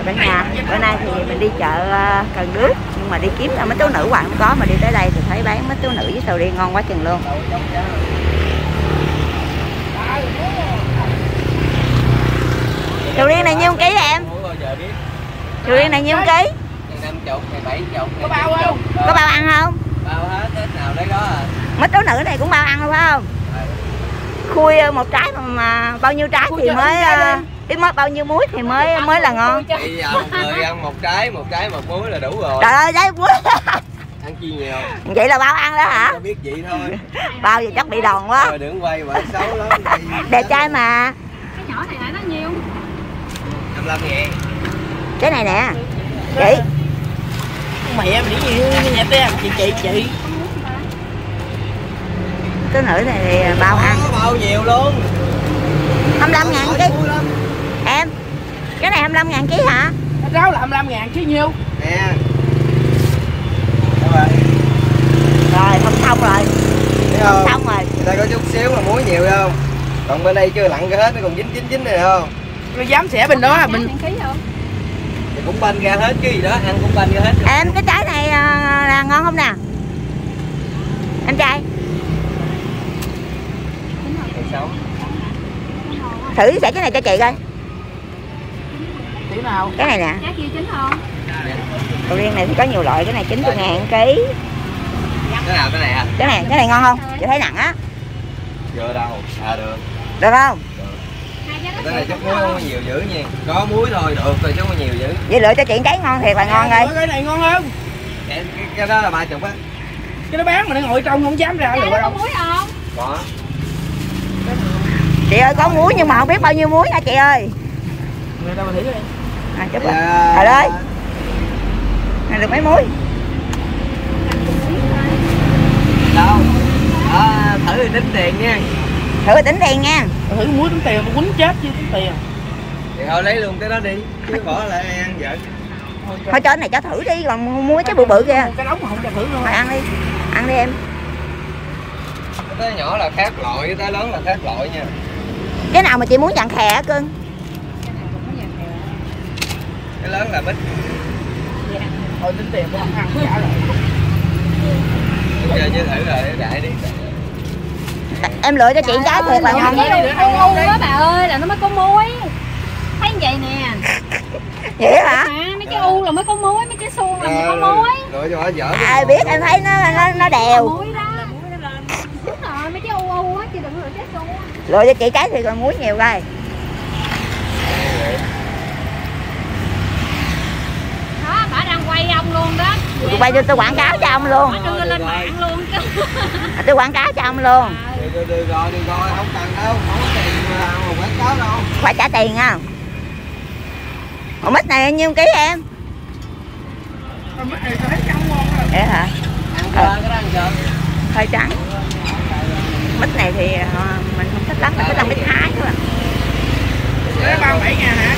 cả nhà. Bữa nay thì mình đi chợ Cần Đước, nhưng mà đi kiếm ra mấy tú nữ hoài không có, mà đi tới đây thì thấy bán mấy tú nữ với sầu riêng ngon quá chừng luôn. Sầu riêng này nhiêu ký em? Sầu riêng này nhiêu ký? 50, 70. Có bao không? Có bao ăn không? Bao hết, tết nào lấy đó à. Mấy tú nữ này cũng bao ăn luôn phải không? Khui một trái mà bao nhiêu trái thì mới biết mới bao nhiêu muối thì mới là ngon. Bây giờ một người ăn một trái một muối là đủ rồi. Trời ơi, đấy muối. Ăn chi nhiều. Vậy là bao ăn đó hả? Tôi biết vậy thôi. Bao giờ chắc bị đòn quá. Rồi đừng quay vậy xấu lắm. Đẹp trai mà. Cái nhỏ này lại nó nhiều. 55.000. Cái này nè. Chị. Mẹ em nghĩ gì nhẹp đi, chị. Tú nữ này thì bao ăn. Có bao nhiều luôn. 25.000 ký. Em. Cái này 25.000 ký hả? Cái rau là 25.000 chứ nhiêu? Nè. Rồi, không xong rồi. Thấy không? Xong rồi. Người ta có chút xíu mà muối nhiều không? Còn bên đây chưa lặn ra hết, nó còn dính này không? Nó dám xẻ bên đó mình Ký không? Thì cũng banh ra hết chứ gì đó, ăn cũng banh ra hết. Em cái trái này là ngon không nè? Anh trai. Thử xẻ cái này cho chị coi. tí nào? Cái này nè. Trái kia chín không? Sầu riêng này thì có nhiều loại, cái này 90.000 ký. Cái nào cái này à? Cái này ngon không? Chị thấy nặng á. Chưa đâu. À được. Được không? Cái này chắc muối không có nhiều dữ nha. Có muối thôi được rồi chứ không có nhiều dữ. Vậy lựa cho chị trái ngon thiệt là ngon rồi. Cái này ngon không? Cái đó là 30 á. Cái nó bán mà nó ngồi trong không dám ra lựa đâu. Có muối không? Có. Chị ơi có muối nhưng mà không biết bao nhiêu muối nha chị ơi. Người ta mà thử đi. À chút rồi. Trời ơi. Này được mấy muối? Đâu? Thử thì tính tiền nha. Thử tính tiền nha. Thử muối tính tiền, quýnh chết chứ tính tiền. Thì thôi lấy luôn cái đó đi, chứ bỏ lại ăn vợ. Thôi cho cái này cho thử đi, còn muối cái bự bự kìa. Cái đống mà không cho thử luôn. Thôi ăn đi. Ăn đi em. Cái nhỏ là khác loại, cái lớn là khác loại nha. Cái nào mà chị muốn dặn khè á cưng? Cái lớn là bít. Thôi tính tiền của không ăn trả lại. Bây giờ chưa thử rồi, đại đi. Em lựa cho chị trái thiệt là ngon. U đó bà ơi là nó mới có muối. Thấy như vậy nè. Vậy hả? Mấy cái u là mới có muối, mấy cái suông là mới có muối. Rồi cho nó dở. Ai biết em thấy nó đều. Muối đó. Đúng rồi, mấy cái u á chứ đừng lựa trái suông. Lựa cho chị trái thiệt là muối nhiều coi. Đó, bà đang quay ông luôn đó. Tôi quay cho tôi quảng cáo cho ông luôn. Bà đưa lên mạng luôn chứ. Tôi quảng cáo cho ông luôn. Được rồi, không cần đâu, không có tiền mà quảng cáo đâu. Phải trả tiền nha. Ủa mít này nhiêu ký em? Mít này tôi thấy trắng ngon rồi. Vậy hả? Ăn cơ, cái đó ăn cơ. Hơi trắng. Mít này thì mình không thích lắm, mình thích ăn mít Thái thôi. Cái 37.000 hả?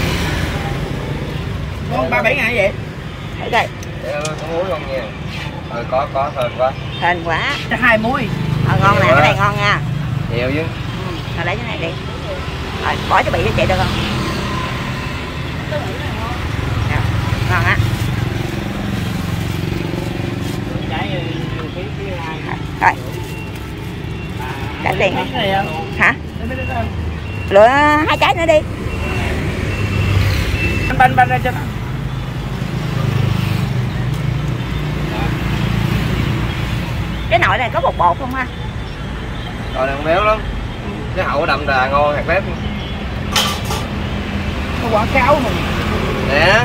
Ngon 37.000 vậy? Thử coi. Có muối không nha? Có hên quá. Hên quá. Chắc 2 muối. Ngon nè, cái này ngon nha. Nhiều chứ. Thôi lấy cái này đi. Rồi, bỏ cho bị cho chị được không? Ngon á. Rồi. Trả tiền. Hả? Lựa 2 trái nữa đi. Banh ra cho. Cái nồi này có bột bột không ha? Rồi đang béo lắm. Cái hậu đậm đà ngon hạt lép. Nó quảng cáo mà. Nè.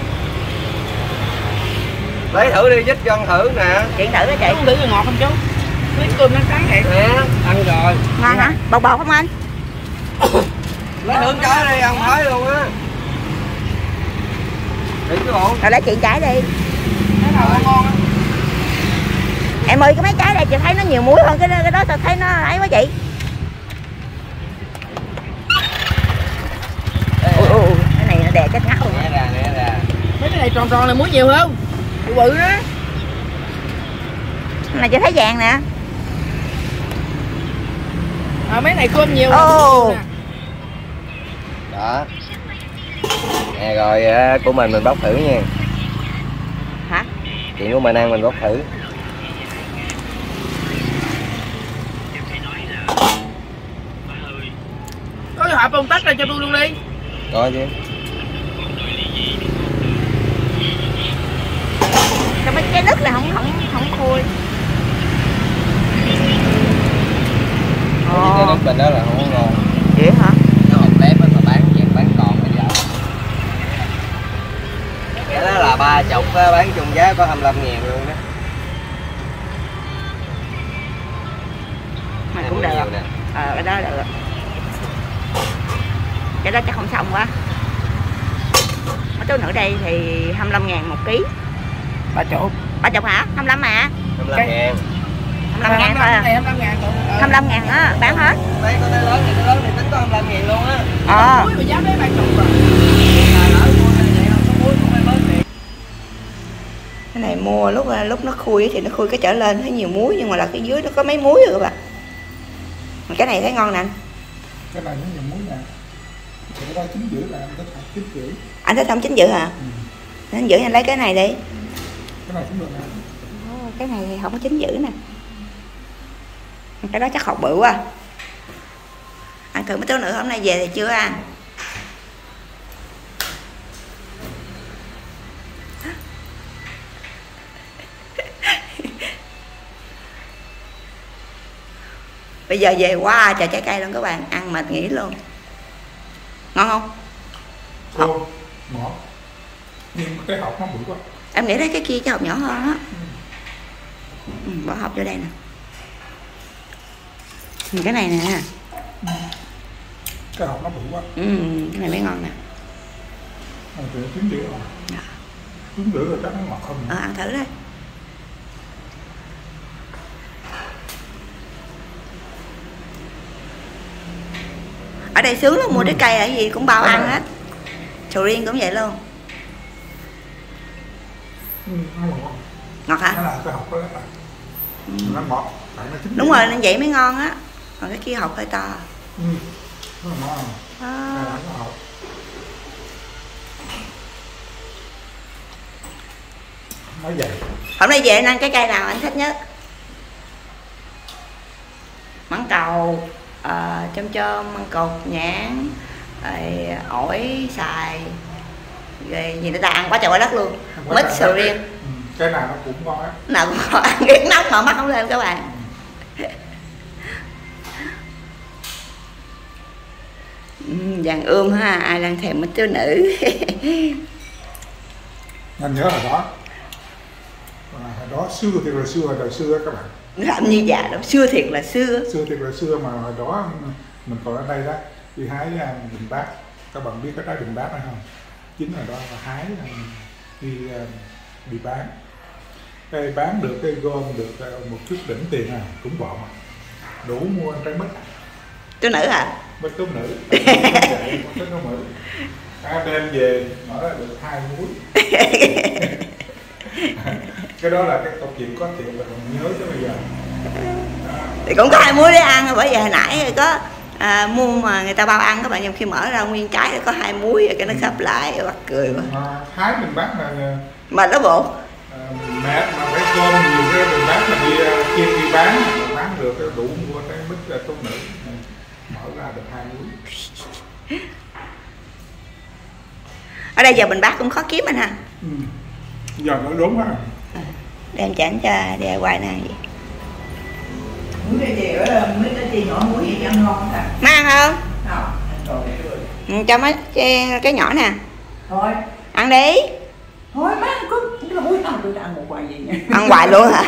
Lấy thử đi, dứt chân thử nè. Chị thử đó chị. Không thử ngọt không chú? Cái cơm nó trắng thiệt. Nè, ăn rồi. Ngon hả? Bột bột không anh? Lấy thử trái đi, ăn thái luôn á. Đừng cái bộ. Rồi lấy chị trái đi. Cái nào ngon á. Em ơi cái mấy trái này chị thấy nó nhiều muối hơn cái đó tôi thấy nó ấy quá chị. Cái này nó đè chết ngắt luôn. Nè ra. Mấy cái này tròn tròn là muối nhiều không? Bự bự đó. Cái này chị thấy vàng nè. Mấy này cơm nhiều. Đó. Nè rồi của mình bóc thử nha. Hả? Chuyện của mình ăn mình bóc thử. Có cái hộp bông tắt ra cho tôi luôn đi. Có chứ. Sao mấy cái đất là không khui. Cái nước bên đó là không có ngon. Vậy hả? Cái hộp lép mà bán còn bây giờ. Cái đó là 30 bán chung giá có 25.000 luôn đó. Mày cũng được. Cái đó được. Cái đó chắc không xong quá. Mấy chỗ nữa đây thì 25.000 1 ký. 30. 30 hả? 25 mà. 25.000. 25.000 thôi à. 25.000 á, bán hết. Mấy con lớn thì tính có 25.000 luôn á. Muối mà giá mấy 30 rồi. Cái này mua lúc nó khui thì nó khui cái trở lên thấy nhiều muối, nhưng mà là cái dưới nó có mấy muối rồi các bạn. Cái này thấy ngon nè anh. Cái này nó nhiều muối nè. Cái đó chín dữ là anh thích học chín dữ. Anh thích không chín dữ hả? Anh giữ anh lấy cái này đi. Cái này cũng được nè. Cái này thì không có chín dữ nè. Cái đó chắc hột bự quá. Ăn thử mấy thứ nữa hôm nay về thì chưa ăn. Bây giờ về quá trời trái cây luôn các bạn, ăn mệt nghỉ luôn. Ngon không? Cô, ngọt. Nhưng cái hộp nó bự quá. Em nghĩ thấy cái kia cái hộp nhỏ hơn á. Bỏ hộp vô đây nè. Cái này nè. Cái hộp nó bự quá. Cái này mới ngon nè. Này thì chín dữ rồi. Chín dữ rồi chắc nó ngọt hơn. Ăn thử đây. Ở đây sướng lắm, mua trái cây ở gì cũng bao ăn hết. Sầu riêng cũng vậy luôn. Nó ngọt. Ngọt hả? Nó là cái hộp đó là nó ngọt. Tại nó chín Đúng rồi, nên vậy mới ngon á. Còn cái kia hộp hơi to. Nó ngọt. Đây là cái hộp. Nói vậy. Hôm nay về anh ăn cái cây nào anh thích nhất? Mãng cầu, chôm, măng cột, nhãn, rồi ổi, xài, rồi gì nữa ta, ăn quá trời quá đất luôn. Mít, sầu riêng. Cái nào nó cũng ngon á. Nào cũng ngon, ăn ghét nóng mà mắt không lên các bạn. Vàng ươm ha, ai đang thèm mấy thiếu nữ. Anh nhớ hồi đó. Hồi đó xưa thì là xưa, hồi đời xưa các bạn. Làm như già đâu, xưa thiệt là xưa. Xưa thiệt là xưa mà hồi đó mình còn ở đây đó, đi hái bình bát. Các bạn biết cái trái bình bát đó không? Chính là đó là hái đi bán. Cái bán được cái gom được một chút đỉnh tiền cũng bọn mà. Đủ mua trái mít. Thiếu nữ hả? Mít thiếu nữ. Mít thiếu nữ. Đem về mở ra được 2 muối. Cái đó là cái câu chuyện có tiền là còn nhớ tới bây giờ. Thì cũng có 2 muối để ăn, bởi vì hồi nãy có mua mà người ta bao ăn các bạn, nhưng khi mở ra nguyên trái có 2 muối rồi cái nó khớp lại, bắt cười quá. Hái mình bán mà nó bộ mẹ mà phải gom nhiều cái mình bán mà đi chiên đi bán mà bán được cái đủ mua cái mít tốt nữ, mở ra được 2 muối. Ở đây giờ mình bác cũng khó kiếm anh ha. Giờ nó đúng ha. Đem chảnh cho để quay nè vậy. Muối đây về ở mấy cái chi nhỏ muối gì cho ngon ta. Má ăn không? Không. Cho mấy cái nhỏ nè. Thôi. Ăn đi. Thôi má có cái muối nào tôi ăn một hoài gì nha. Ăn hoài luôn hả?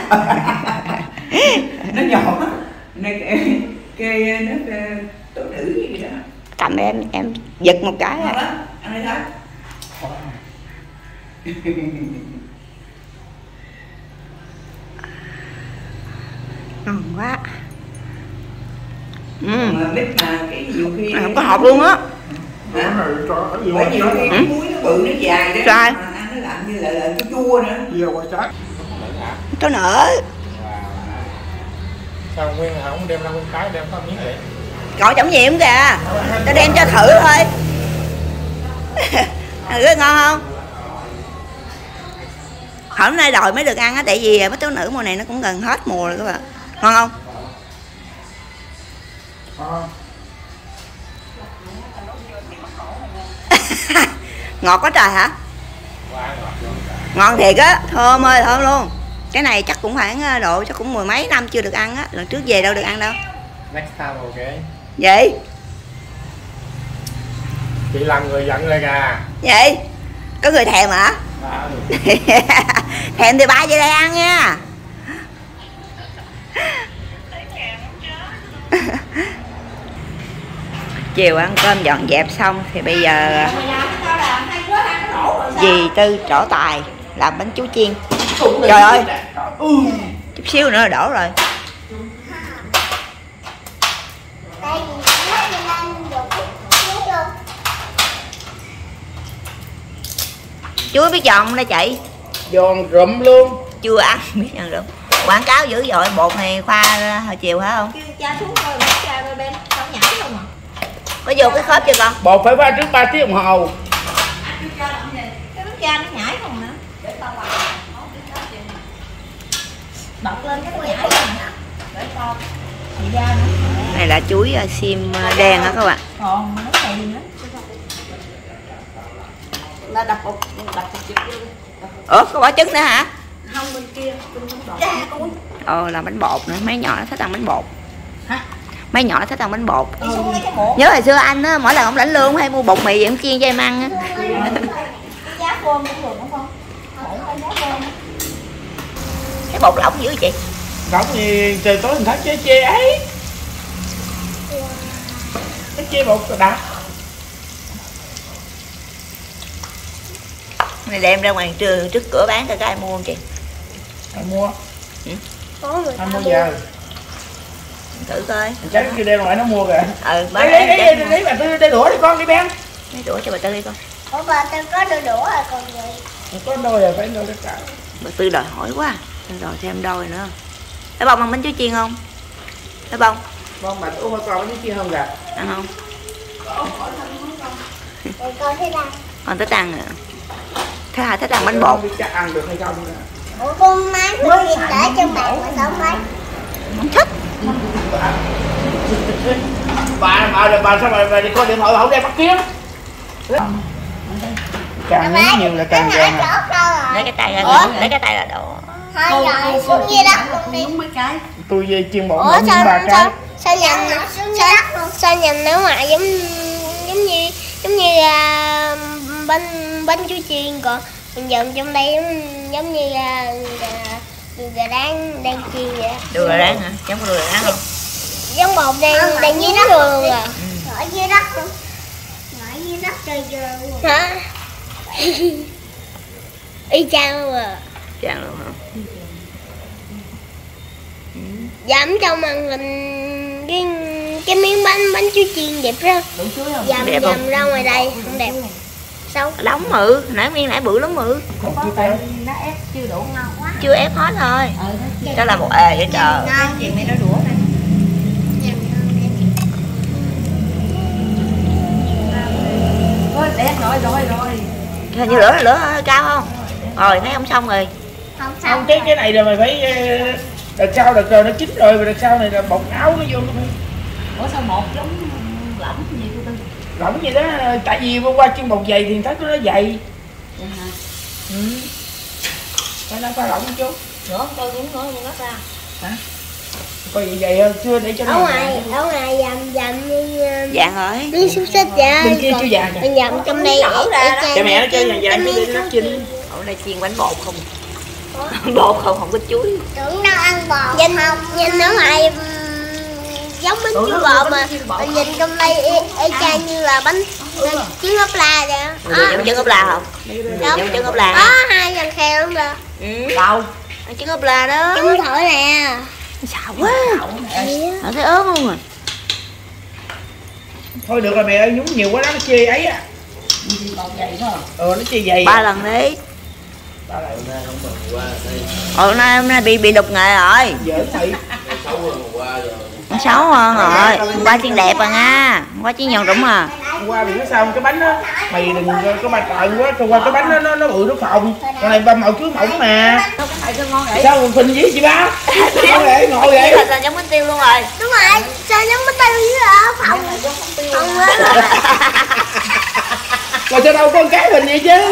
Nó nhỏ. Cái nó tổ nữ gì đó. Cầm em giật một cái Ngon lắm. Ăn đây thôi. Ngon quá. Mà biết mà cái nhiều khi Không có hộp luôn á. Bởi nhiều khi cái muối nó bự nó dài đó. Rồi. Mà ăn nó làm như là cái chua nữa. Dưa qua trái. Tôi nở. Sao Nguyên không đem ra nguyên trái đem có miếng vậy? Gọi trọng nhiệm kìa. Tôi đem cho thử thôi. Ngon không? Hôm nay đòi mới được ăn á, tại vì bánh táo nữ mùa này nó cũng gần hết mùa rồi các bạn. Ngon không? Ngọt quá trời hả? Ngon thiệt á, thơm ơi thơm luôn. Cái này chắc cũng khoảng độ chắc cũng mười mấy năm chưa được ăn á, lần trước về đâu được ăn đâu. Next time ok. Vậy? Chị là người dẫn rồi kìa. Vậy? Có người thèm hả? Thèm thì ba về đây ăn nha. Chiều ăn cơm dọn dẹp xong thì bây giờ dì Tư trổ tài làm bánh chú chiên. Trời ơi, chút xíu nữa là đổ rồi. Chú biết giòn không đây chị? Giòn rụm luôn. Chưa ăn biết giòn rụm. Quảng cáo dữ dội, bột này pha hồi chiều hả không? Kêu cha xuống thôi, bắt cha rồi bên tao nhảy không à? Có vô cái khớp chưa con? Bột phải pha trước 3 tiếng đồng hồ. Cái bánh cha nó nhảy không nữa. Để tao làm. Bật lên cái nó nhảy không nè. Để con. Chị ra nữa. Này là chuối sim đen hả các bạn? Còn mà nó này nữa. Là đập bột chụp vô. Ủa có bỏ trứng nữa hả? Không bên kia, bên bột. Làm bánh bột nữa, mấy nhỏ nó thích ăn bánh bột. Hả? Mấy nhỏ nó thích ăn bánh bột. Đi xuống lấy cái bột. Nhớ hồi xưa anh á, mỗi lần ông lãnh lương hay mua bột mì em chiên cho em ăn á. Cái giá cơm cũng được đúng không? Mỗi cái giá cơm. Cái bột lỏng dữ chị. Lỏng thì trời tối mình thấy chê ấy. Cái chê bột đã. Này đem ra ngoài trường trước cửa bán cho các ai mua không chị? Anh mua. Có người Anh mua giờ. Thử coi. Chắc cái kia đem ngoài nó mua kìa. Bán Lấy bà Tư đôi đũa đi con đi Ben. lấy đũa cho bà Tư đi con. Ủa bà tôi có đôi đũa rồi còn gì? Có đôi rồi phải đôi tất cả. Bà Tư đòi hỏi quá. Rồi thêm đôi nữa. Lấy bông ăn bánh chuối chiên không? Lấy bông. Con bà uống con bánh chiên không kìa. Ăn không? Rồi con thế nào? Con thích ăn à. Thứ hai thích ăn bánh bột. Biết chắc ăn được hay không nè. Ủa con má mua gì để trên bàn mà sao không lấy? Không thích. Bà sao mà đi coi điện thoại không đem bắt kiếm. Càng nhúng nhiều là càng gà. Lấy cái tay ra, lấy cái tay là đổ. Thôi rồi xuống dưới đất luôn đi. Tôi về chiên bột Ủa ngon sao ba cái. sao nhìn nếu mà giống như bánh chuối chiên, còn dần trong đây giống như gà rán đang chiên vậy. Đùi gà rán hả? Giống đùi gà rán không? Giống bột đang dưới đất luôn à. Ở dưới đất luôn. Ở dưới đất chơi chơi luôn. Hả? Y chang luôn à. Chang luôn hả? Dám trong màn hình cái miếng bánh chuối chiên đẹp ra. Dằm ra ngoài đây không đẹp. Sao? Đóng nãy miếng nãy bự lắm Nó ép chưa đủ ngon quá. chưa ép hết thôi. Đó là một vậy trời. Ngon chị mày nói đũa này. Ôi đẹp rồi. Hình như lửa hơi cao không? Rồi thấy không xong rồi. Không cái này rồi mày phải đợt sau đợt rồi nó chín rồi, đợt sau này là bột áo nó vô luôn. Ủa sao một giống lỏng gì cô Tư? Lỏng gì đó, tại vì hôm qua chiên bột dày thì thấy nó dày. Vậy hả? Phải nó pha lỏng chút. Nữa tôi cũng nói con ngắt ra. Hả? Coi vậy dày hơn chưa để cho nó. Ở ngoài dầm như Vàng rồi. miếng xúc xích vậy. Bên kia chưa vàng kìa. Dầm trong đây Cha mẹ nó chơi vàng chứ để nó chín. Ở đây chiên bánh bột không? Bột không có chuối. Tưởng đâu ăn bột. Nhìn ở ngoài giống bánh chuối bột mà nhìn trong đây y chang như là bánh trứng ốp la vậy. Giống trứng ốp la không? Giống trứng ốp la. Có hai lần khèo luôn rồi. Đâu? Trứng ốp la đó. Trứng thổi nè. Xạo quá. Nó thấy ớn luôn rồi. Thôi được rồi mẹ ơi, nhúng nhiều quá đó nó chê ấy á. Nó chê dày. 3 lần đi. 3 lần. Hôm nay bị đục nghề rồi. Giỡn thị. Nó xấu hơn rồi. Qua chiên đẹp rồi nha. Qua chiên giòn rụng à. qua thì nói sao cái bánh á mày đừng có mà trợn quá, qua cái bánh nó bự nó phồng, còn này ba màu chuối mỏng mà. Sao còn phình với chị ba? Ngồi vậy, ngồi vậy. Là giống bánh tiêu luôn rồi. Đúng rồi, sao giống bánh tiêu với phồng phồng lên rồi. Rồi sao đâu có con cái hình vậy chứ?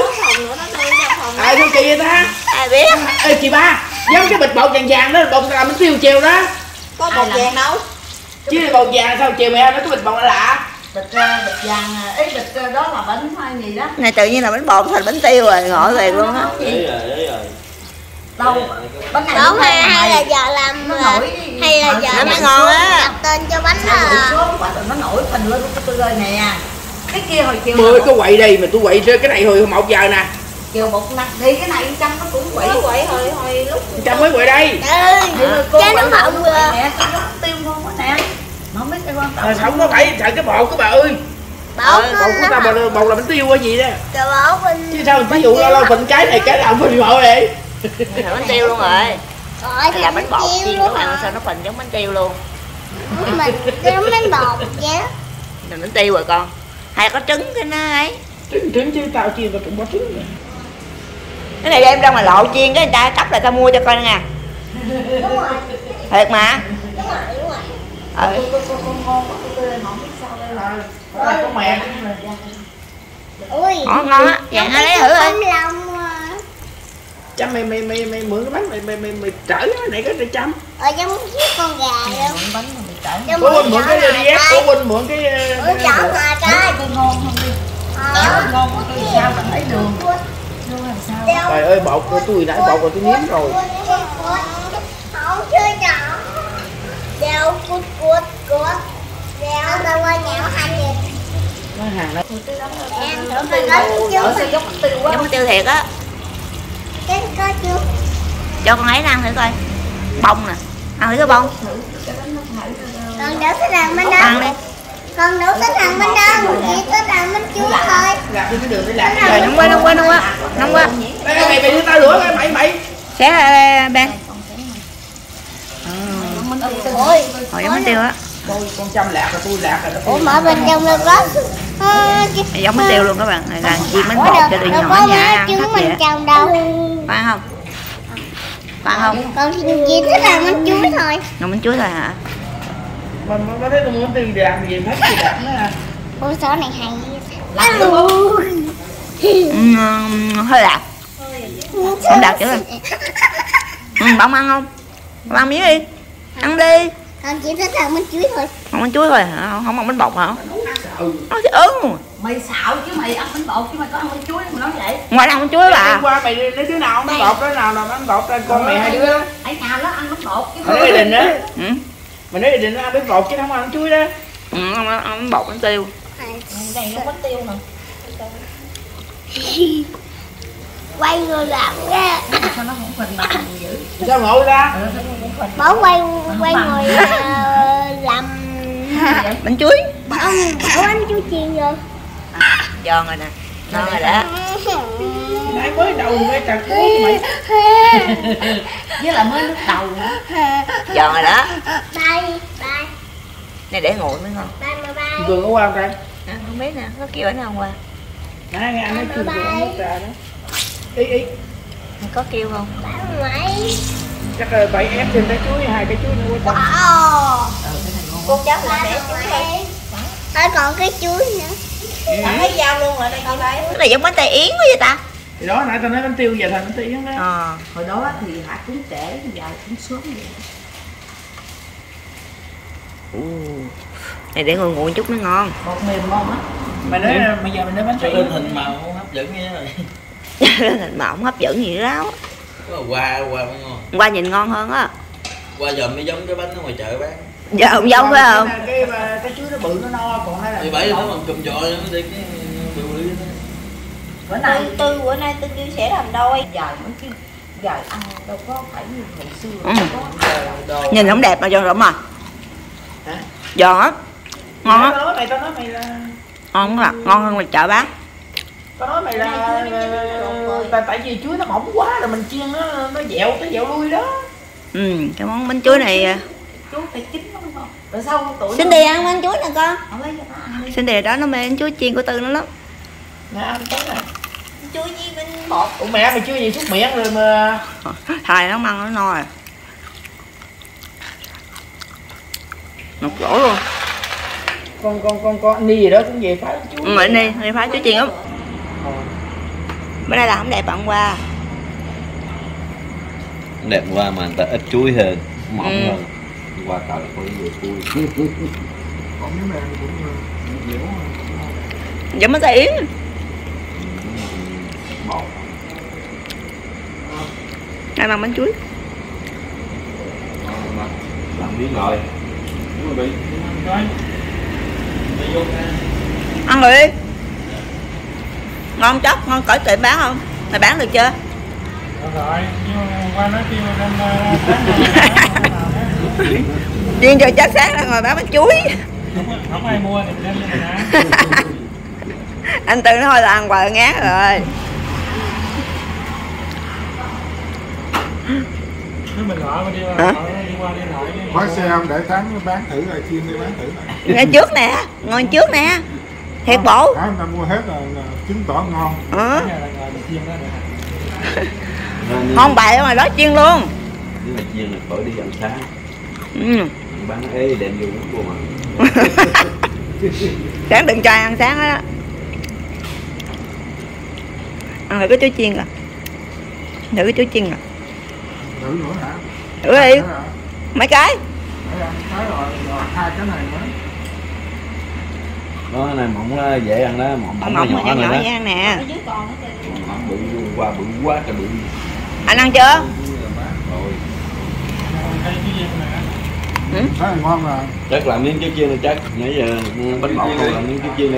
Ai sao kỳ vậy ta? Ai biết. Ê chị ba, giống cái bịch bột vàng vàng đó, bột làm bánh tiêu chiều đó. Có bột vàng đâu. Chứ bột vàng sao chiều mẹ nói cái bịch bột lạ. Bịch vàng, bịch đó là bánh hay gì đó. Này tự nhiên là bánh bột thành bánh tiêu rồi, ngộ thiệt luôn á. Đấy rồi. Đâu, bánh này Đúng hay là giờ làm hay là giờ nó mới ngon á. đặt tên cho bánh là nó nổi phình lên của tôi rồi nè. Cái kia hồi chiều 10 cái quậy đây mà tôi quậy cái này hồi 1 giờ nè. chiều 1 năm thì cái này trăm nó cũng quậy hồi lúc Trăm mới quậy đây. cái nó phồng rồi. nè, cái nó tiêu không á nè. Mà không biết cái quan trọng. Không có phải xài cái bột của bà ơi. Bột Bột của ta bột là bánh tiêu hay gì đó. cái bột bên Chứ sao ví dụ lâu phình cái này cái nào phình bột vậy? Thành bánh tiêu luôn rồi. rồi Là bánh bột chiên đúng không? Sao nó phình giống bánh tiêu luôn. mình giống bánh bột vậy. Thành bánh tiêu rồi con. Hay có trứng cái nó ấy. Trứng chứ tao chiên tao cũng bỏ trứng rồi. Cái này đem ra mà lộ chiên cái người ta cắp lại tao mua cho coi nha. Đúng rồi, Thiệt mà. đúng rồi. Con ngon quá tôi không biết sao đây là. Có mẹ. Ui, Ngon á, vậy hãy lấy thử bánh đi. lòng Chăm mày mượn cái bánh mày trở cái này cái Chăm. giống chiếc con gà luôn. Bánh mà bị chảy. Giống Cô Quỳnh mượn cái chở đi ép, cô Quỳnh mượn cái chở mà coi. Tôi ngon không đi. Ngon của tôi sao mà thấy đường. Đường làm sao? Trời ơi bột của tôi nãy bột rồi tôi nếm rồi. Không chưa nhỏ. Đeo cút. Đeo tao qua nhạo hành gì. Nó hàng đó. Em thử coi có chưa. Sao giống bánh tiêu quá. Giống bánh tiêu thiệt á. Cái có chưa. Cho con ấy ăn thử coi. Bông nè. Ăn thử cái bông. Còn đỡ thích làm bánh Ăn đi. đâu. Còn đỡ thích làm bánh đâu. Chỉ thích làm bánh chuối thôi. Làm cái đường để làm. Trời nóng quá. Nóng quá. Mày đưa tao lửa coi mày. Xé ra Ben. Ôi. Hồi giống bánh tiêu á. Con Chăm lạc rồi tôi lạc rồi. Ủa mà bên trong nó có Giống bánh tiêu luôn các bạn. Này là chiên bánh bột cho tụi nhỏ ở nhà ăn trứng hết bên vậy. trong đâu. Phải không? Phải không? Còn chỉ thích làm bánh chuối thôi. Ngon bánh chuối thôi hả? Mà có thấy tôi muốn bánh tiêu làm gì hết gì đặt nữa à. Ôi số này hay. Hơi lạc. Không đạt chứ. Bông ăn không? Bông ăn miếng đi. Ăn đi. Con chỉ thích làm bánh chuối thôi. Không bánh chuối thôi hả? Không ăn bánh bột hả? Nó sẽ ớn. Mày xạo chứ mày ăn bánh bột chứ mày có ăn bánh chuối mà nói vậy. Ngoài ăn bánh chuối bà. Hôm qua mày lấy đứa nào bánh bột đó nào bánh bột ra con mày hai đứa. Ở nhà nó ăn bánh bột chứ. Mày nói Đình á. Ừ. Mày nói Đình nó ăn bánh bột chứ không ăn bánh chuối đó. Ăn bánh bột bánh tiêu. Này nó bánh tiêu nè. Quay rồi làm ra. Sao nó không phình mà còn dữ. Sao ngộ ra? Bỏ quay ngồi làm Bánh chuối. bỏ bánh chuối chiên rồi. Giòn rồi nè. Ngon rồi đó. Nãy mới đầu mới trật cuối mày. Với lại mới nước đầu nữa. Giòn rồi đó. Bye. Này để nguội mới ngon. Bye. Cường có qua không ta? Không biết nè, có kêu ảnh không qua. Nãy nghe anh nói Cường không nước trà đó. Ý. Có kêu không? Mày. Chắc là phải ép thêm cái chuối 2 cái chuối nữa quá. Wow. Cô cháu là bé chuối đây. Thôi còn cái chuối nữa. Bạn thấy dao luôn rồi đây chị bay. Cái này giống bánh tay yến quá vậy ta. Thì đó nãy tao nói bánh tiêu giờ thành bánh tiêu yến đó. Hồi đó thì hạt cũng trễ, giờ cũng sớm vậy. Này để nguội chút nó ngon. Bột mềm ngon á. Mày nói bây giờ mình nói bánh tiêu lên hình màu không hấp dẫn nghe rồi. Mà không hấp dẫn gì đó. Qua mới ngon. Qua nhìn ngon hơn á. Qua giờ mới giống cái bánh ở ngoài chợ bán. Giờ không giống phải không? Cái chuối nó bự nó no còn hay là 17 nó còn cùm giò nó đi cái bự đó. Bữa nay tôi kêu sẽ làm đôi. Dài mấy cái dài ăn đâu có phải như hồi xưa. Đâu có. Nhìn không đẹp mà giòn rụm à. Hả? Giòn á. Ngon á. Tao nói mày là Ngon á. Ngon hơn ngoài chợ bán. tao nói mày là tại vì chuối nó mỏng quá rồi mình chiên nó dẹo tới dẹo lui đó. Cái món bánh chuối này chuối phải chín lắm không? Rồi sau tuổi Cindy ăn bánh chuối nè con. lấy cho nó ăn đi. Cindy đó nó mê bánh chuối chiên của Tư nó lắm. Nè ăn cái này. chuối với bánh bột. Ủa mẹ mày chưa gì thuốc miệng rồi mà. Thầy nó ăn nó no rồi. Một rổ luôn. Con đi gì đó cũng về phá chuối. Mày đi phá chuối chiên lắm. Bữa nay là không đẹp bạn qua. Đẹp qua mà người ta ít chuối hơn, mỏng hơn. Qua cỡ có nhiều cùi. Còn cái này cũng dẻo. Giống bánh tay yến. Bột. Đang làm bánh chuối. Làm miếng rồi. Đúng rồi bị. Ăn rồi đi. Ngon chóc, ngon cởi tiệm bán không? Mày bán được chưa? Rồi, nhưng mà qua nói kêu đem Chuyên cho chắc sáng ra ngồi bán bánh chuối. không ai mua thì đem cho mình ăn. Anh Tư nói thôi là ăn hoài ngán rồi. Nếu mình gọi đi qua đi lại. Khói xe không để tháng bán thử rồi, chiên đi bán thử rồi. Ngay trước nè, ngồi trước nè. Thiệt bộ. Người ta mua hết là chứng tỏ ngon. Ngon bậy ngoài đó chiên luôn. Nếu mà chiên là khỏi đi ăn sáng. Ừ. Bán ế đem vô uống luôn mà. Sáng đừng cho ăn sáng đó. Ăn thử cái chuối chiên à. Thử cái chuối chiên à. Thử nữa hả? Thử đi. Mấy cái. Cái rồi, hai cái này nữa. Đó, cái này mỏng đó, dễ ăn đó, mỏng nhỏ nhỏ dễ ăn nè. Mỏng bự qua bự quá trời bự. Anh ăn chưa? Rồi. Thấy là ngon rồi. Chắc làm miếng chuối chiên đi chắc. Nãy giờ bánh bột không làm miếng chuối chiên đi.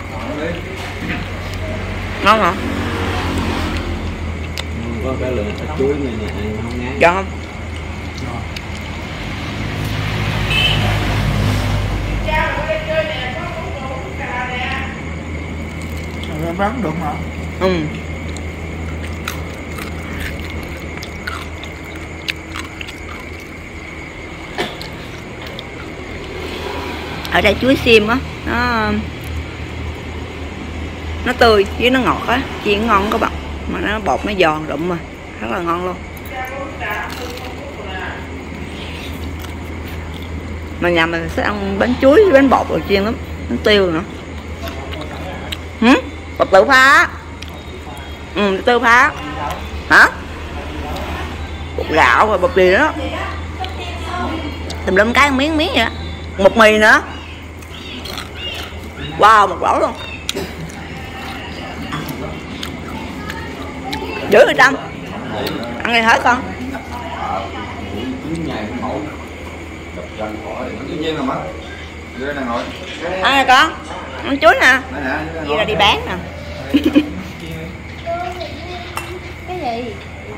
Ngon hả? Có cái lượng chuối này nè, ăn không ngán. Giòn không? Bán được mà. Ừ. Ở đây chuối xiêm á, nó tươi với nó ngọt á, chiên ngon các bạn, mà nó bột nó giòn rụm mà rất là ngon luôn. Mà nhà mình sẽ ăn bánh chuối với bánh bột rồi chiên lắm, bánh tiêu nữa. Bột tự pha. Tự pha. Hả? Bột gạo rồi bột gì đó. Tùm lum cái miếng vậy đó. Một mì nữa. Wow, một rổ luôn. Giữ người Trâm. Ăn đi hết con. Ăn nè con. Ăn chuối nè. Vậy là đi bán nè. Cái gì?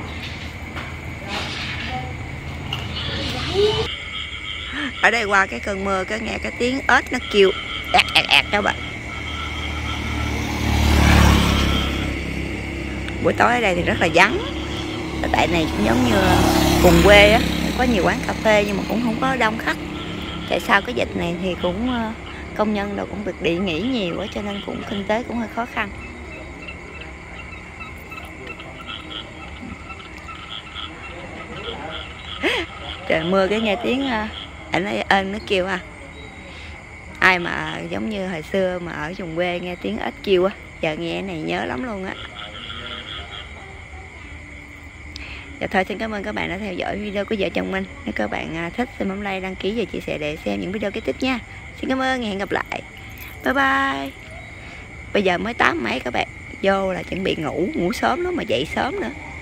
Ở đây qua cái cơn mưa cái nghe cái tiếng ếch nó kêu ẹt ẹt ẹt các bạn. Buổi tối ở đây thì rất là vắng. Tại này cũng giống như vùng quê á, có nhiều quán cà phê nhưng mà cũng không có đông khách. Tại sao cái dịch này thì cũng công nhân đâu cũng việc đi nghỉ nhiều quá cho nên cũng kinh tế cũng hơi khó khăn. Trời mưa cái nghe tiếng ên nó kêu à. Ai mà giống như hồi xưa mà ở vùng quê nghe tiếng ếch kêu á, giờ nghe cái này nhớ lắm luôn á. Dạ thôi xin cảm ơn các bạn đã theo dõi video của vợ chồng mình. Nếu các bạn thích xin bấm like, đăng ký và chia sẻ để xem những video kế tiếp nha. Xin cảm ơn, hẹn gặp lại. Bye bye. Bây giờ mới 8 mấy các bạn. Vô là chuẩn bị ngủ sớm lắm mà dậy sớm nữa.